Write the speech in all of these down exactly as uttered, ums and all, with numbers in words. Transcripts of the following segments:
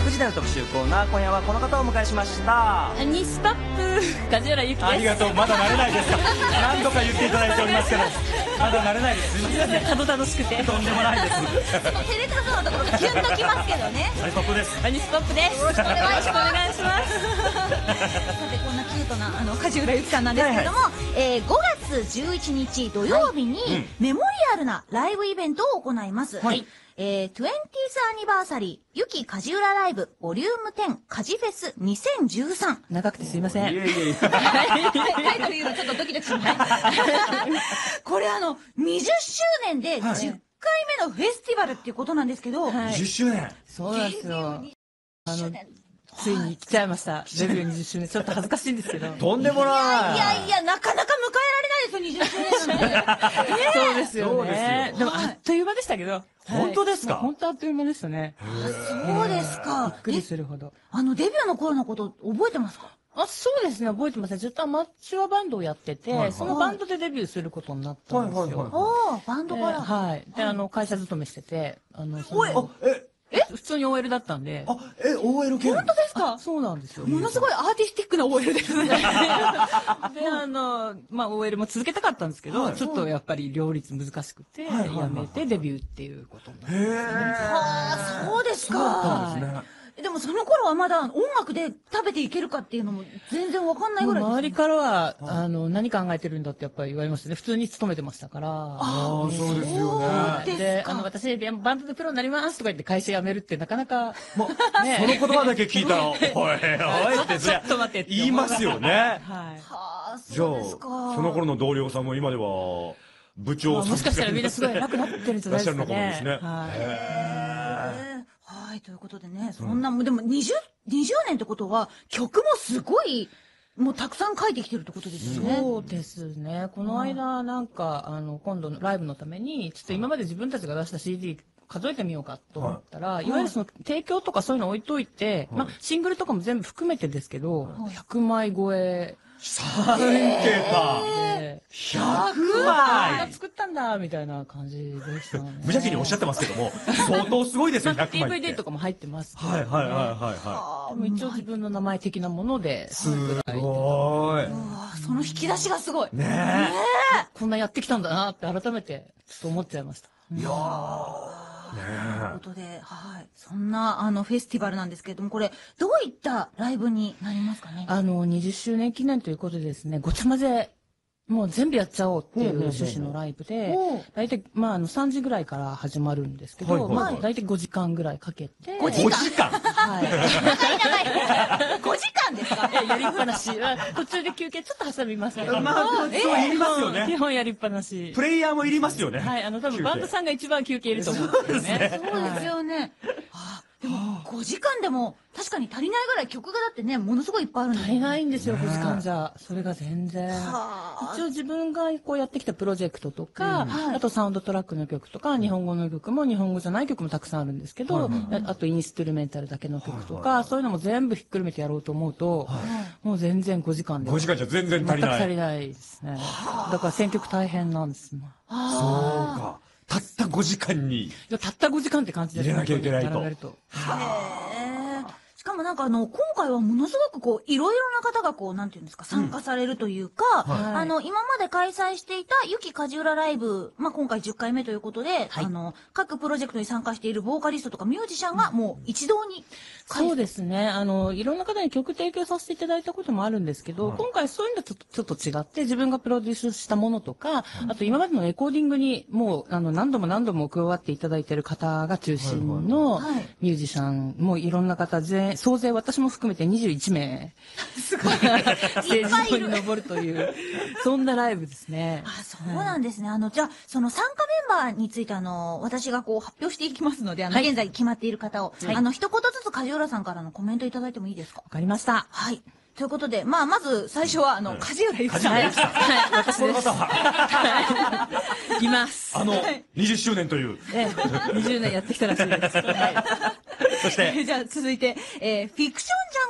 くじ台の特集コーナー、今夜はこの方をお迎えしました。 ニスパップ梶原由紀です。 ありがとう。まだ慣れないですか。何度か言っていただいておりますけど、まだ慣れないです。すみません。 たどたどしくてとんでもないです。 その照れたぞのところがキュンときますけどね。 アニストップです。 アニスパップです。よろしくお願いします。 さて、こんなキュートなあの梶浦由紀さんなんですけれども、はいはい、えー、ごがつじゅういちにち土曜日に、はい、うん、メモリアルなライブイベントを行います。はい、えー、にじゅうアニバーサリー、ゆき梶浦ライブ、ボリュームじゅう、カジフェスにせんじゅうさん。 長くてすいません。 タイトル言うのちょっとドキドキします。これあの、にじゅっしゅうねんでじゅっかいめのフェスティバルっていうことなんですけど、 はい、にじゅっしゅうねん。 そうなんですよ。あの、ついに来ちゃいました。デビューにじゅっしゅうねん。ちょっと恥ずかしいんですけど。 とんでもない。 いやいや、なかなか迎えられないですよ、にじゅっしゅうねんなんて。 そうですよね。でも、あっという間でしたけど。 本当ですか？ 本当あっという間でしたね。 そうですか。 びっくりするほど。 あの、デビューの頃のこと覚えてますか？ あ、そうですね、覚えてます。ずっとアマチュアバンドをやってて、そのバンドでデビューすることになったんですよ。 ああ、バンドから。 はい。で、あの、会社勤めしてて、あの、 おい、 ええ普通に オーエル だったんで。 あ、え、オーエル 系？ 本当ですか？ そうなんですよ。 ものすごいアーティスティックな オーエル ですね。で、 あの、まあ、オーエル も続けたかったんですけど、ちょっとやっぱり両立難しくて、やめてデビューっていうことになって。へぇー。はぁ、そうですか。そうですね。でもその頃はまだ音楽で食べていけるかっていうのも全然わかんないぐらいです、ね。 周りからは、あの、何考えてるんだってやっぱり言われますね。普通に勤めてましたから。 ああ、そうですよね。 で、あの、私、バンドでプロになりますとか言って会社辞めるってなかなか、 もう、ね、その言葉だけ聞いたら、おい、おいって、 ちょっと待ってって言いますよね。はい。 はあ、そうですか。 じゃあ、その頃の同僚さんも今では、部長さんもしかしたらみんなすごい偉くなってるんじゃないですかね。いらっしゃるのかもですね。 はい。はい、ということでね、そんな、でもにじゅう、にじゅうねんってことは、曲もすごい、もうたくさん書いてきてるってことですよね。 そうですね。この間、なんか、あの、今度のライブのために、ちょっと今まで自分たちが出した シーディー、数えてみようかと思ったら、いわゆるその提供とかそういうの置いといて、まあ、シングルとかも全部含めてですけど、ひゃくまい超え。 さんけたひゃくまい作ったんだみたいな感じでしたね。 無邪気におっしゃってますけども、相当すごいですよ、ひゃくまいって。 ディーブイディー とかも入ってますけど。 はいはいはいはい。 でも一応自分の名前的なもので。 すごい。 その引き出しがすごい。 ねえ。 こんなやってきたんだなって改めてちょっと思っちゃいました。 いやー。 ということで、はい。そんな、あの、フェスティバルなんですけれども、これ、どういったライブになりますかね？ あの、にじゅっしゅうねん記念ということでですね、ごちゃ混ぜ、もう全部やっちゃおうっていう趣旨のライブで、大体、まあ、あの、さんじぐらいから始まるんですけど、まあ、大体ごじかんぐらいかけて。 ごじかん？ はい。 ごじかんですか？ やりっぱなし。途中で休憩ちょっと挟みますけど。 まあ、そういりますよね。 基本やりっぱなし。 プレイヤーもいりますよね。 はい。あの、多分バンドさんが一番休憩いると思うんですよね。 そうですよね。でも、ごじかんでも、確かに足りないぐらい曲がだってね、ものすごいいっぱいあるんです足りないんですよ、ごじかんじゃ。それが全然。一応自分がこうやってきたプロジェクトとか、あとサウンドトラックの曲とか、日本語の曲も日本語じゃない曲もたくさんあるんですけど、あとインストゥルメンタルだけの曲とか、そういうのも全部ひっくるめてやろうと思うと、もう全然ごじかんで。 ごじかんじゃ全然足りない。 全く足りないですね。だから選曲大変なんですね。 そうか。たったごじかんに。いや、たったごじかんって感じで。 入れなきゃいけないと。 へしかもなんかあの、今回はものすごくこう、いろいろな方がこう、なんていうんですか、参加されるというか、あの、今まで開催していたゆき梶浦ライブ、まあ、今回じゅっかいめということで、あの、各プロジェクトに参加しているボーカリストとかミュージシャンがもう一堂に。 そうですね。あの、いろんな方に曲提供させていただいたこともあるんですけど、今回そういうのとちょっと違って、自分がプロデュースしたものとか、あと今までのレコーディングにもう、あの、何度も何度も加わっていただいている方が中心のミュージシャンもいろんな方全、総勢私も含めてにじゅういちめい。すごい。ステージ上に登るという、そんなライブですね。 あ、そうなんですね。あの、じゃあ、その参加メンバーについてあの、私がこう発表していきますので、あの、現在決まっている方を、あの、一言ずつ梶浦さんからのコメントいただいてもいいですか？ わかりました。 はい。ということで、まあ、まず最初は、あの、梶浦由紀さん。 はい、私です。います。 あの、にじゅっしゅうねんという。 ええ、にじゅうねんやってきたらしいです。 そして。 じゃあ、続いて、えー、フィクションジャンク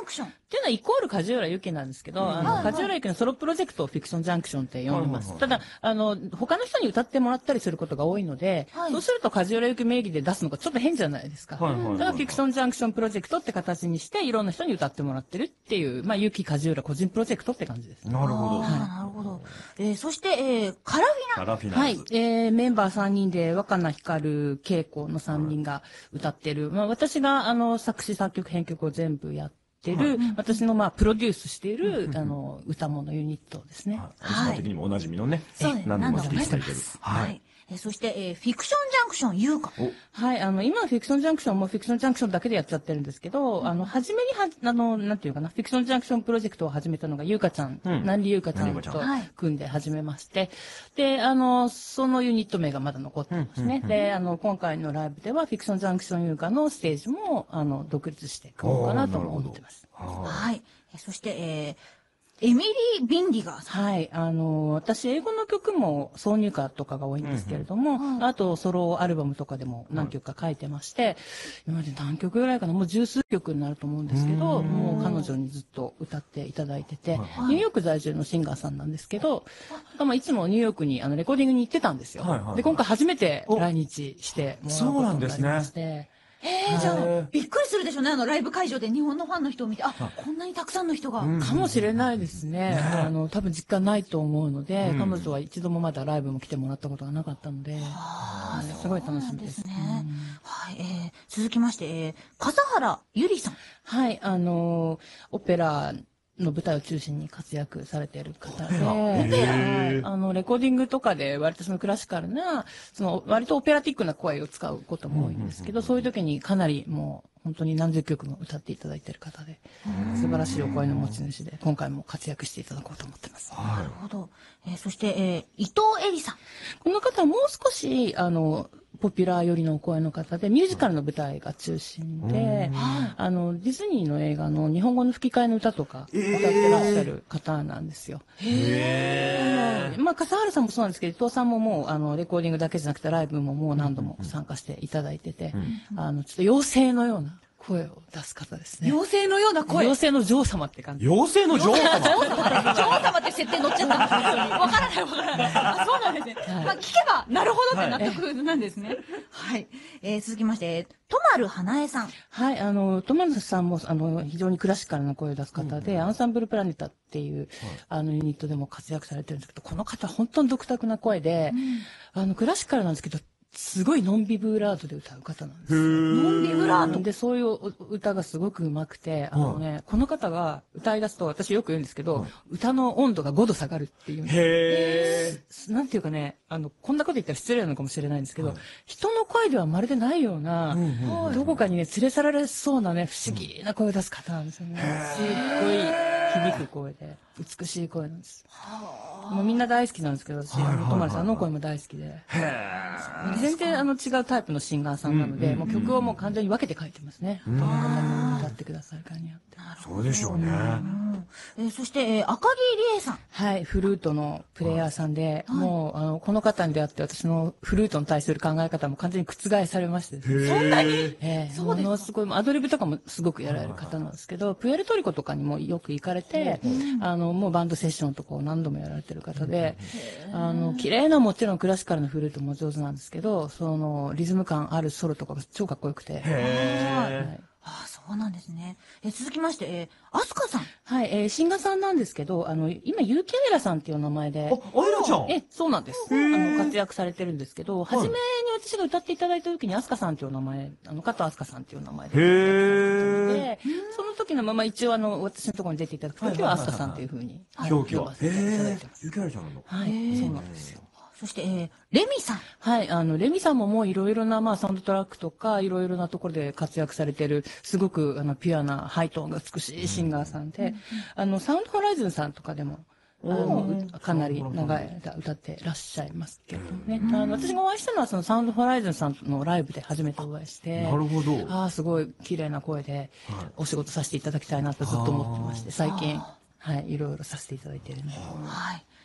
クション。 っていうのはイコール梶浦由紀なんですけど、あの、梶浦由紀のソロプロジェクトをフィクションジャンクションって呼んでます。ただ、あの、他の人に歌ってもらったりすることが多いので、そうすると梶浦由紀名義で出すのがちょっと変じゃないですか。だからフィクションジャンクションプロジェクトって形にして、いろんな人に歌ってもらってるっていう、まあ、由紀梶浦個人プロジェクトって感じです。 なるほど。 なるほど。えー、そして、えー、カラフィナ。 カラフィナ。 はい。えー、メンバーさんにんで、若菜光、恵子のさんにんが歌ってる。まあ、私が、あの、作詞作曲編曲を全部やって、てる、私のまあプロデュースしている、あの歌物ユニットですね。 はい。的にもおなじみのね。 そうです。 何度も来ていただいてる。 はい。えそして、えー、フィクションジャンクション優香。 はい、あの、今のフィクションジャンクションもフィクションジャンクションだけでやっちゃってるんですけど、あの、初めには、あの、なんていうかな、フィクションジャンクションプロジェクトを始めたのが優香ちゃん、南里優香ちゃんと組んで始めまして、で、あの、そのユニット名がまだ残ってますね。で、あの、今回のライブではフィクションジャンクション優香のステージも、あの、独立して組もうかなとも思ってます。 はい。そして、えー、エミリー・ビンディガーさん。 はい。あの、私、英語の曲も挿入歌とかが多いんですけれども、うんうん、あと、ソロアルバムとかでも何曲か書いてまして、今まで何曲ぐらいかな、もう十数曲になると思うんですけど、もう彼女にずっと歌っていただいてて、はい、ニューヨーク在住のシンガーさんなんですけど、まあ、いつもニューヨークにあのレコーディングに行ってたんですよ。はいはいはい、で、今回初めて来日してもらうことになりまして、 えー、じゃあ、びっくりするでしょうね。あの、ライブ会場で日本のファンの人を見て、あ、こんなにたくさんの人が。 かもしれないですね。あの、多分実感ないと思うので、彼女は一度もまだライブも来てもらったことがなかったので、すごい楽しみです。 ね。はい、えー、続きまして、えー、笠原ゆりさん。 はい、あの、オペラ、の舞台を中心に活躍されている方で、あの、レコーディングとかで割とそのクラシカルな、その割とオペラティックな声を使うことも多いんですけど、そういう時にかなりもう本当に何十曲も歌っていただいている方で、素晴らしいお声の持ち主で、今回も活躍していただこうと思ってます。 なるほど。えー、そして、えー、伊藤恵里さん。 この方はもう少し、あの、ポピュラー寄りのお声の方で、ミュージカルの舞台が中心で、あの、ディズニーの映画の日本語の吹き替えの歌とか歌ってらっしゃる方なんですよ。へー。まあ、笠原さんもそうなんですけど、伊藤さんももう、あの、レコーディングだけじゃなくて、ライブももう何度も参加していただいてて、あの、ちょっと妖精のような声を出す方ですね。 妖精のような声。 妖精の女王様って感じ。 妖精の女王様女王様って設定乗っちゃったんですよ。わからないわからない。あ、そうなんですね。はい、まあ、聞けば、なるほどって納得なんですね。はい。えー、続きまして、とまる花江さん。 はい、あの、とまるさんも、あの、非常にクラシカルな声を出す方で、うん、アンサンブルプラネタっていう、はい、あの、ユニットでも活躍されてるんですけど、この方、本当に独特な声で、うん、あの、クラシカルなんですけど、すごいノンビブラートで歌う方なんですよ。 ノンビブラートで、そういう歌がすごく上手くて、あのね、この方が歌い出すと、私よく言うんですけど、歌の温度がごど下がるっていうんです。へー。なんていうかね、あの、こんなこと言ったら失礼なのかもしれないんですけど、人の声ではまるでないような、どこかにね、連れ去られそうなね、不思議な声を出す方なんですよね。すっごい響く声で、美しい声なんです。もうみんな大好きなんですけど、私、あの、とまるさんの声も大好きで。全然あの違うタイプのシンガーさんなので、もう曲をもう完全に分けて書いてますね。どの方に歌ってくださるかによって。 そうでしょうね。 えー、そして、えー、赤木理恵さん。 はい、フルートのプレイヤーさんで、はい、もう、あの、この方に出会って私のフルートに対する考え方も完全に覆されまして、ね。 そんなにえー、ものすごい、アドリブとかもすごくやられる方なんですけど、プエルトリコとかにもよく行かれて、あの、もうバンドセッションとかを何度もやられてる方で、あの、綺麗なもちろんクラシカルなフルートも上手なんですけど、その、リズム感あるソロとかが超かっこよくて。 へー。ああ、そうなんですね。え、続きまして、えー、アスカさん。 はい、えー、シンガーさんなんですけど、あの、今、結城アイラさんっていう名前で。 あ、アイラちゃんえ、そうなんです。あの、活躍されてるんですけど、初めに私が歌っていただいた時に、アスカさんっていう名前、あの、加藤アスカさんっていう名前で。へー。その時のまま一応、あの、私のところに出ていただく時は、アスカさんっていうふうに、 表記は。 へー。 結城アイラちゃんなの？ はい、そうなんですよ。 そして、えー、レミさん。 はい、あの、レミさんももういろいろな、まあ、サウンドトラックとか、いろいろなところで活躍されている、すごく、あの、ピュアな、ハイトーンが美しいシンガーさんで、うん、あの、サウンドホライズンさんとかでも、あの、かなり長い間歌ってらっしゃいますけどね。あの、私がお会いしたのは、そのサウンドホライズンさんのライブで初めてお会いして、 なるほど。 ああ、すごい綺麗な声で、お仕事させていただきたいなとずっと思ってまして、最近、はい、いろいろさせていただいているので。 はい。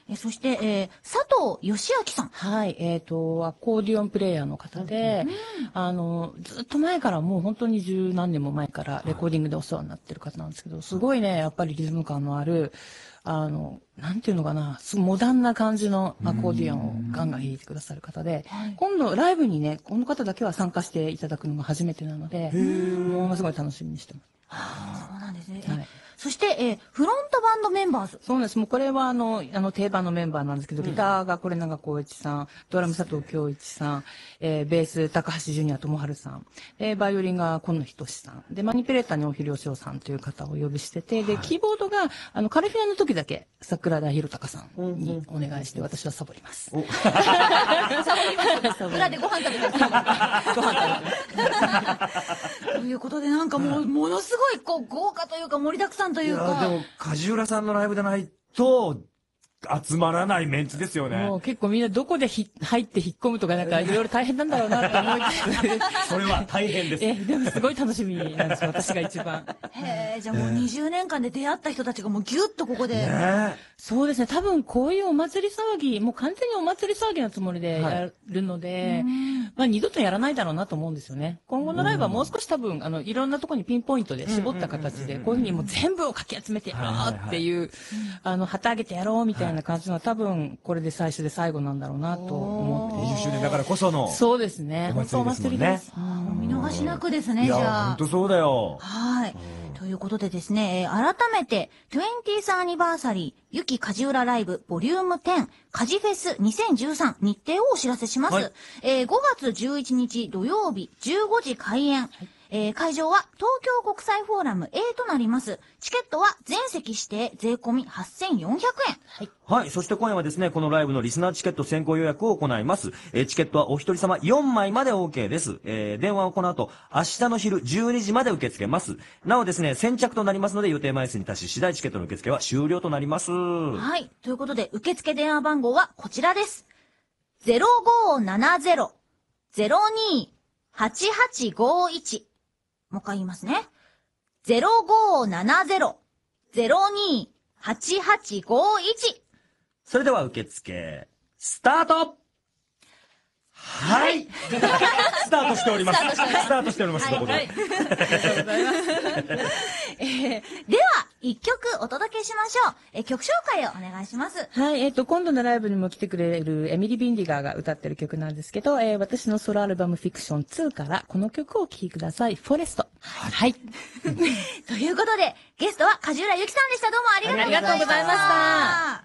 えそして、えー、佐藤義明さん。 はい、えっ、と、アコーディオンプレイヤーの方で、あの、ずっと前からもう本当に十何年も前からレコーディングでお世話になってる方なんですけど、すごいね、やっぱりリズム感のある、あの、なんていうのかな、すモダンな感じのアコーディオンをガンガン弾いてくださる方で、今度ライブにね、この方だけは参加していただくのが初めてなので、ものすごい楽しみにしてます。 ああ、そうなんですね。 はい。 そして、えー、フロントバンドメンバーズ。 そうなんです。もうこれはあの、あの定番のメンバーなんですけど、ギターがこれ長光一さん、ドラム佐藤京一さん、えー、ベース高橋ジュニア智春さん、えー、バイオリンが今野仁さん、で、マニピュレーターに大広良翔さんという方をお呼びしてて、で、キーボードが、あの、カルフィナの時だけ、桜田博隆さんにお願いして、私はサボります。 サボります。裏でご飯食べてます。ご飯食べてます。ということで、なんかもう、ものすごい、こう、豪華というか、盛りだくさんというか。 でも、梶浦さんのライブでないと、集まらないメンツですよね。 もう結構みんなどこでひ入って引っ込むとかなんかいろいろ大変なんだろうなと思いつつ。 それは大変です。 え、でもすごい楽しみなんですよ、私が一番。 へえ、じゃあもうにじゅうねんかんで出会った人たちがもうギュッとここで。 ねそうですね、多分こういうお祭り騒ぎ、もう完全にお祭り騒ぎのつもりでやるので、まあ二度とやらないだろうなと思うんですよね。今後のライブはもう少し多分、あの、いろんなところにピンポイントで絞った形で、こういうふうにもう全部をかき集めてやろうっていう、あの、旗揚げてやろうみたいな感じのは多分これで最初で最後なんだろうなと思って。 にじゅっしゅうねんだからこその。 そうですね。本当お祭りです。 お見逃しなくですね、じゃいや、 あ。 本当そうだよ。 はい。ということでですね、えー改めて、トゥエンティースアニバーサリー、ゆきかじうらライブ、ボリュームテン、カジフェスにせんじゅうさん、日程をお知らせします。 はいえーごがつじゅういちにち土曜日、じゅうごじ開演。えー会場は東京国際フォーラム A となります。チケットは全席指定税込みはっせんよんひゃくえん。はい。 はい。そして今夜はですね、このライブのリスナーチケット先行予約を行います。えーチケットはお一人様よんまいまで OK です。えー電話をこの後、明日の昼じゅうにじまで受け付けます。なおですね、先着となりますので予定枚数に達し次第チケットの受付は終了となります。 はい。ということで、受付電話番号はこちらです。ゼロごーななゼロ ゼロにーはちはちごいち。もう一回言いますね。ゼロごーななゼロ ゼロにーはちはちごいち。 それでは受付、スタートはい、スタートしております。スタートしております、ここで。 はいえーでは、一曲お届けしましょう。えー曲紹介をお願いします。 はい、えっ、と、今度のライブにも来てくれるエミリー・ビンディガーが歌ってる曲なんですけど、えー私のソロアルバムフィクションツーからこの曲をお聴きください。フォレスト。はい。 ということで、ゲストは梶浦由紀さんでした。どうもありがとうございました。 ありがとうございました。